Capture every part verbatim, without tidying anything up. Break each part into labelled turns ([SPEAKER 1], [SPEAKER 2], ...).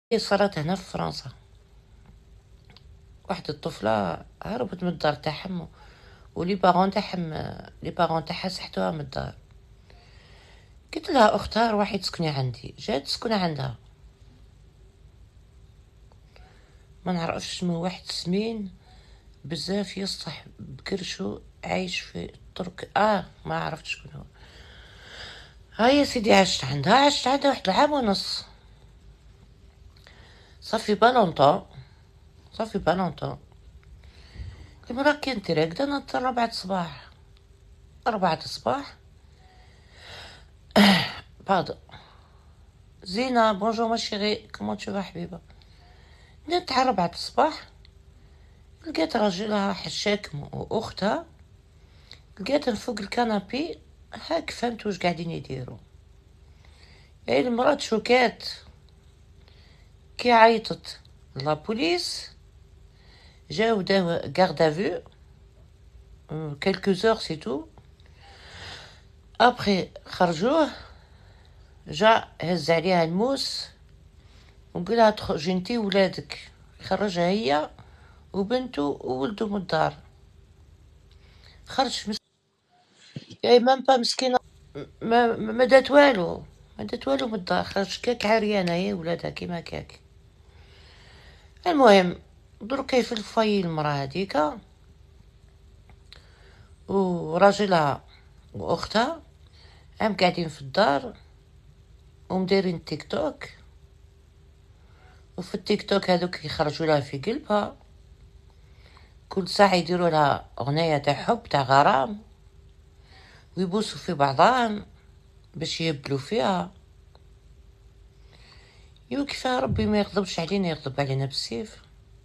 [SPEAKER 1] هي صارت هنا في فرنسا. واحد الطفلة هربت من الدار تاعهم، ولي باغون تاعهم لي باغون تاعها سحتوها من الدار. قلت لها اختها روحي تسكني عندي، جات تسكن عندها. ما نعرفش من واحد سمين بزاف يسطح بكرشو عايش في ترك اه ما عرفتش شكون هو. ها يا سيدي عشت عندها عشت عندها واحد العام ونص. صافي بالونطون صافي بالونطون المرا كانت راقدة نضطر ربعة صباح ربعة صباح بعد زينة بونجور ما شيري كومون تو فا حبيبة. نت على ربعة الصباح لقيت راجلها حشاكم واختها لقيتهم فوق الكنابي. هاك فهمت واش قاعدين يديروا. اي المرات شوكات كي عيطت لا بوليس جاو داو غارد افو كالكو زور سي تو. ابخي خرجوه جا هز عليها الموس وقالها تخرجي انتي ولادك. خرجها هي وبنته وولدو من الدار. خرج مس... يعني مام با مسكينة ما ما دات والو ما دات والو من الدار. خرج كاك عريانة هي ولادها كيما كاك. المهم دركا في الفاي المرا هذيكا وراجلها واختها عم قاعدين في الدار ومديرين تيك توك. وفي التيك توك هذوك يخرجوا لها في قلبها كل ساعة يديروا لها أغنية تاع حب تاع غرام ويبوسوا في بعضهم باش يبلوا فيها. يو كيفاه ربي ما يغضبش علينا يغضب علينا بالسيف.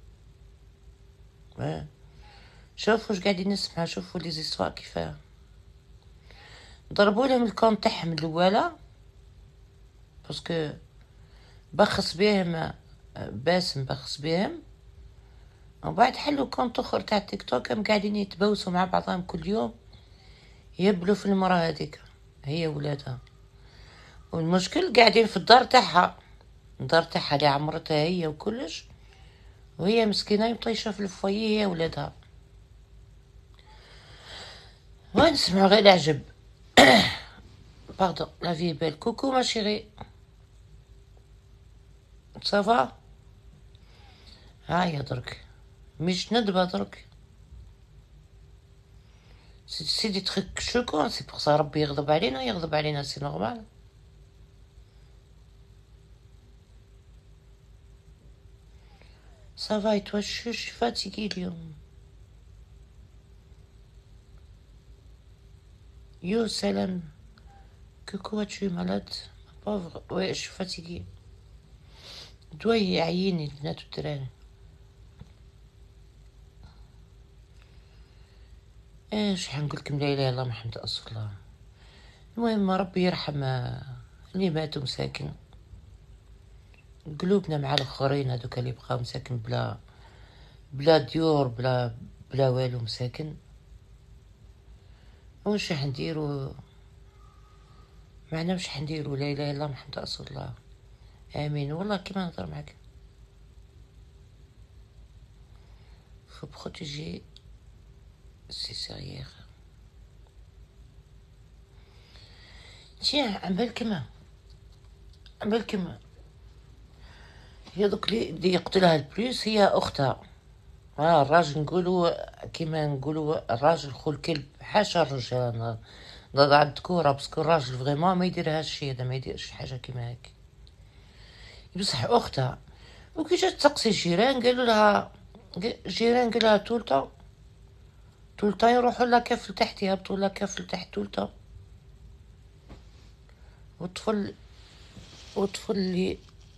[SPEAKER 1] شوفوا واش قاعدين نسمع. شوفوا لي زيستوار كيفاه ضربوا لهم الكونت تاعهم الاولى باسكو بخس بهم باسم بخس بهم. ومن بعد حلوا كونت اخر تاع تيك توك هم قاعدين يتبوسوا مع بعضهم كل يوم يبلوا في المراه هذيك هي ولادها. والمشكل قاعدين في الدار تاعها الدار تاعها اللي عمرتها هي وكلش وهي مسكينه مطيشه في الفويه هي ولادها. ما نسمع غير العجب. باردون لا في بيل. كوكو ما شيري صافا. هاي درك مش ندبه درك سيدي تخك شكون سي بوغ سا ربي يغضب علينا يغضب علينا سي نورمال. صافا يتوشش فاتيكي اليوم. يو سلام كوكو tu es malade pauvre. ouais je suis fatiguée. دوي يعيني البنات والدراري. ايش حنقولكم لا اله الا الله محمد رسول الله. المهم ربي يرحم اللي ماتوا مساكن. قلوبنا مع الاخرين هذوك اللي بقاو مساكن بلا بلا ديور بلا بلا والو مساكن. واش راح نديرو معنا واش حنديرو. لا اله الا الله محمد رسول الله. امين. والله كيما نهضر معاك faut protéger ses derrière. tiens عبالكم عبالكم هي دوك اللي يقتلها البليس هي اختها. ها الراجل نقولوا كيما نقولوا الراجل خو الكلب. حاشا الرجال نضع الذكورة باسكو الراجل فريمون ما يديرهاش شي هذا ما يديرش حاجه كيما هيك. بصح اختها وكي جات تسقسي الجيران قالوا لها الجيران قال لها طول طول طا يروحوا لها كاف لتحت يهبطوا لها كاف لتحت طول طا. والطفل والطفل اللي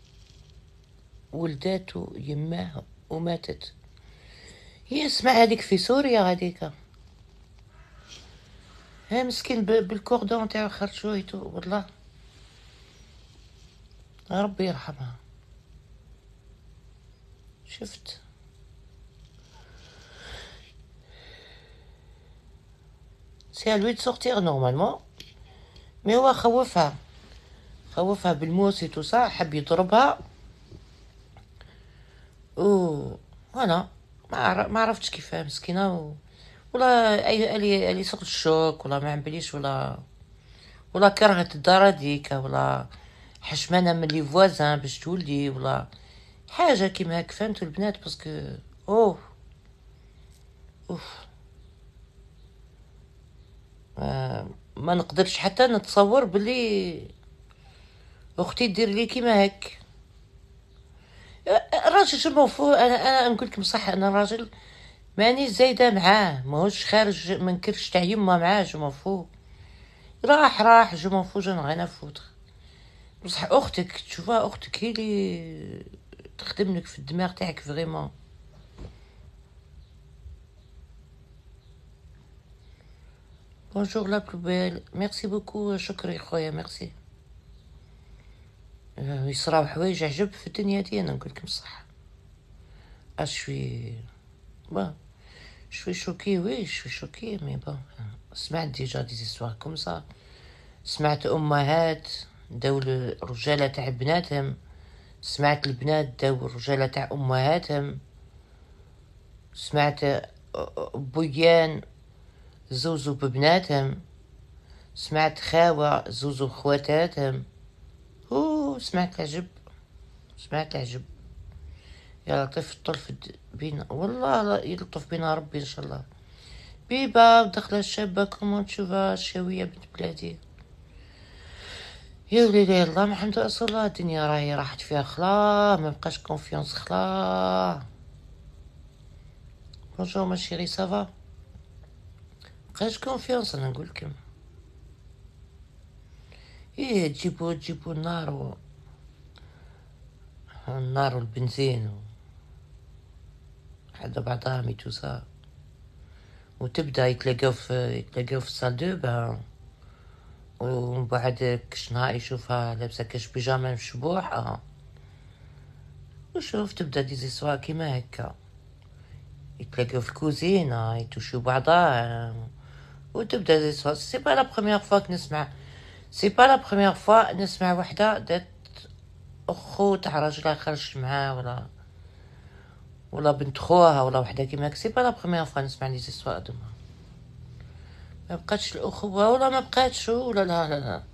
[SPEAKER 1] ولداتو يماه وماتت. هي اسمع هذيك في سوريا هذيك ها مسكين بالكوردون تاعو خرجويتو والله ربي يرحمها. شفت سي لوي تسورتيغ نورمالمون مي هو خوفها خوفها بالموس تو صا حب يضربها و فوالا ما عر- ما عرفتش كيفاه مسكينه و... ولا اي الي الي سوق الشوك ولا ما عمبليش ولا ولا كرهت الدار هذيك ولا حشمانه من لي فوازان باش تولدي ولا حاجه كيما هاك فهمتوا البنات باسكو اوه اوف ما, ما نقدرش حتى نتصور بلي اختي دير لي كيما هاك. الراجل شوفو انا انا نقول لكم صح انا راجل ماني زايده معاه ماهوش خارج من كرش تاع يما معاه جو مفو راح راح جو مفو جو غانا فوتر بصح اختك تشوفها اختك هي اللي تخدم لك في الدماغ تاعك فريمون. بونجور لا بلو بيل ميرسي بوكو شكري خويا ميرسي. يصراو حوايج عجب في الدنيا دي انا نقول لكم صح اشوي با شوي شوكي وي شوي شوكي مي با سمعت ديجا دي زيستوار كوم سا سمعت امهات داو الرجاله تاع بناتهم سمعت البنات داو الرجاله تاع امهاتهم سمعت بويان زوزو ببناتهم سمعت خاوة زوزو خواتاتهم اوه سمعت العجب سمعت العجب يا لطيف الطرف بينا والله لا يلطف بينا ربي ان شاء الله. بيبا دخلة الشابة كومون تشوفها الشاوية بنت بلادي يا وليدي الله محمد رسول الله الدنيا راهي راحت فيها خلا ما بقاش كونفيونس خلا. بونجور ما شيري سافا بقاش كونفيونس انا نقول لكم ايه تجيبو تجيبو النار و... النار والبنزين و... حدا بعضها ميتوسا وتبدا يتلاقاو في يتلاقاو في الصال دو بان ومن بعد كش نهار يشوفها لابسه كاش بيجامه مشبوحه وشوف تبدا دي زيسوا كيما هكا يتلاقاو في الكوزينه يتوشو بعضها وتبدا دي زيسوا. سي با لا بروميير فوا نسمع سي با لا بروميير فوا نسمع وحده دات اخو تاع راجلها خرج معاه ولا ولا بنت خوها ولا وحده كيما هكا. سي با لا بروميير فوا نسمع لي زيسوا دوما ما بقاتش الاخوه ولا ما بقاتش ولا لا لا لا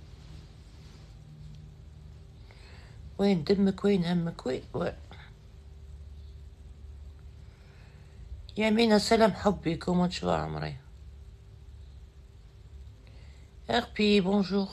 [SPEAKER 1] وين دمك وين همك وين و... يا مينا سلام حبي كومون تشوا عمري اربي بونجور.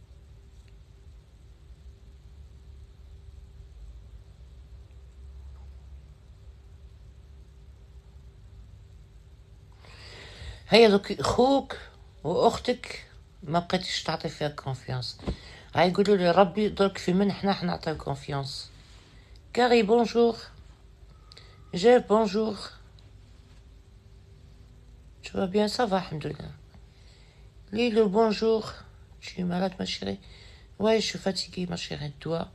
[SPEAKER 1] هيا دوك خوك واختك ما بقيتيش تعطي فيها كونفيونس هاي يقولوا لي ربي درك في من حنا حنعطيو كونفيونس. كاري بونجور جيف بونجور tu vas bien ça va alhamdoulilah. Lilo bonjour tu es malade ma chérie. Ouais je suis fatiguée ma chérie de toi.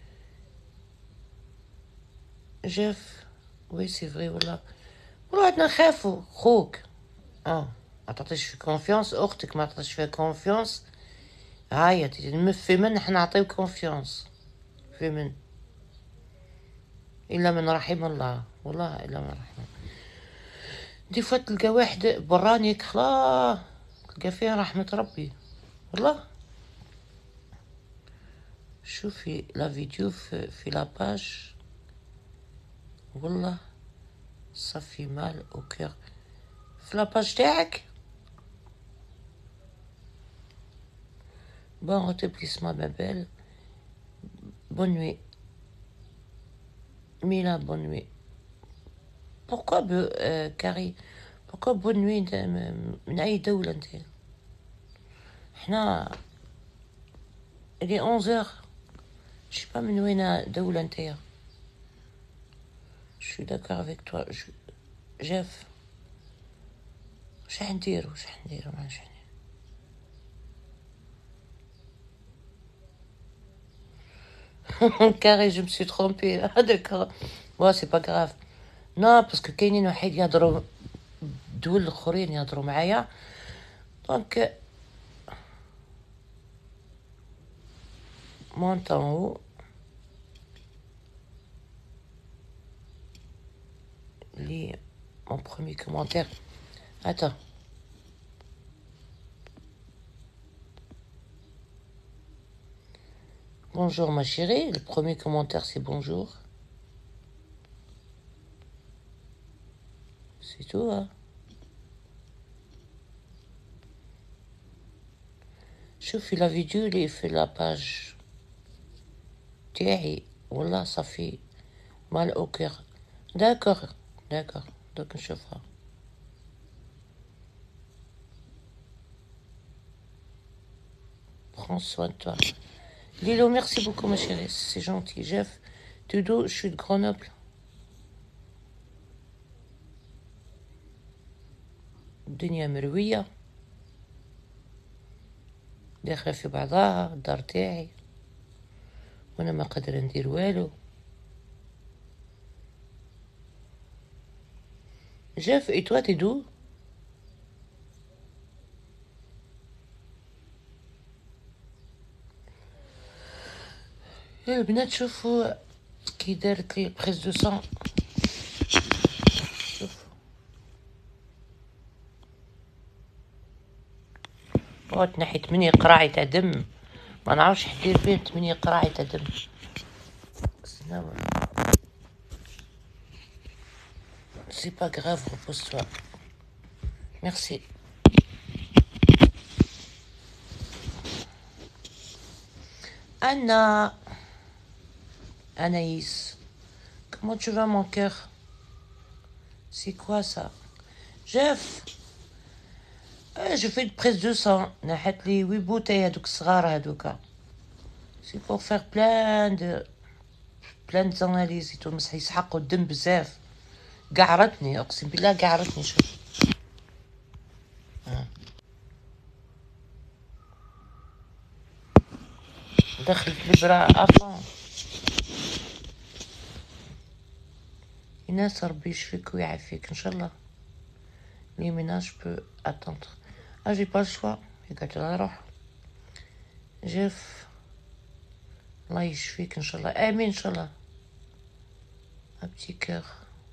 [SPEAKER 1] Jeff oui c'est vrai والله والله عندنا نخافو خوك اه ما تعطيش في كونفيونس اختك ما تعطيش فيها كونفيونس هاي في من حنا نعطيو كونفيونس في من الا من رحم الله والله الا من رحم. دي فوا تلقى واحد برانيك خلا تلقى فيها رحمة ربي والله. شوفي لا فيديو في, في لاباج والله صافي مال او كير في لاباج تاعك بون rétablissement ma belle bonne nuit Mila bonne nuit. Pourquoi ب... euh, Carrie pourquoi bonne nuit من أي دولة انت احنا il est onze heures je sais pas من وين دولة انت. je suis d'accord avec toi je... جاف واش حنديرو واش حنديرو ما نعرفش Carré, je me suis trompée. Ah, d'accord. Bon, c'est pas grave. Non, parce que كاينين واحد يهضروا دول الاخرين يهضروا معايا دونك مونطون. lis mon premier commentaire. Attends. Bonjour ma chérie, le premier commentaire c'est bonjour. C'est tout, hein. شوفي la vidéo اللي في la page تاعي والله صافي مال au cœur. D'accord, d'accord, donc نشوفها. Prends soin de toi. Lilo, merci beaucoup ma chérie, c'est gentil. Jeff, Tudo, je suis de Grenoble. الدنيا مروية داخلة في بعضها الدار تاعي وانا ما قادرة ندير والو. Jeff, et toi t'es d'où? يا البنات شوفوا كي دارت لي بريز دو سون. شوفوا بغات تنحي تمنية قراعي تاع دم، ما نعرفش حدير بيه تمنية قراعي تاع دم. C'est pas grave, repose-toi. Merci. Anna. Anaïs. Comment tu vas, mon cœur? C'est quoi ça? Jeff. Euh, je fais une prise de sang. نحت لي huit bouteilles هذوك الصغار هذوك. C'est pour faire plein de plein d'analyses. يتومس يسحقوا الدم بزاف. قعرتني اقسم بالله قعرتني. شوف دخلت الابره افون. الناس ربي يشفيك ويعافيك ان شاء الله. لي ميناج بو اتونتر اجي با الشوا قالت لها روح. جيف الله يشفيك ان شاء الله، امين ان شاء الله. ابتي كور.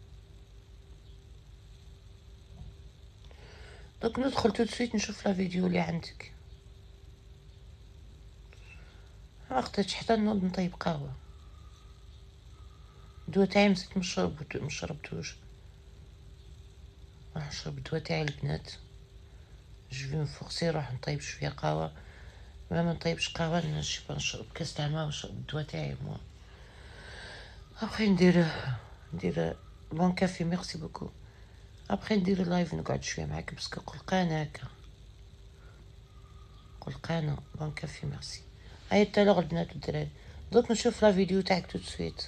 [SPEAKER 1] دوك ندخل تو سويت نشوف لا فيديو اللي عندك. ما خديتش حتى نوض نطيب قهوه. الدواء تاعي نسيت نشرب مشربتوش. راح نشرب الدواء تاعي البنات. جو في نفورسي راح نطيب شويه قهوه. ما ما نطيبش قهوه نشرب نشرب كاس تاع ماء ونشرب الدواء تاعي مو. ابخي ندير ندير بون كافي. ميرسي بوكو. ابخي ندير لايف نقعد شويه معاك باسكو قلقانه هكا قلقانه. بون كافي ميرسي. هاي تالوغ البنات والدراري. دوك نشوف لا فيديو تاعك تو سويت.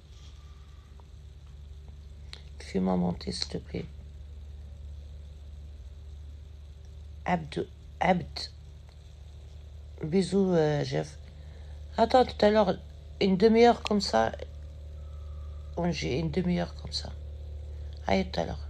[SPEAKER 1] في ما مونتي s'il te plaît. عبد عبد bisous euh, Jeff. Attends tout à l'heure une demi-heure comme ça. J'ai une demi-heure comme ça. Allez tout à l'heure.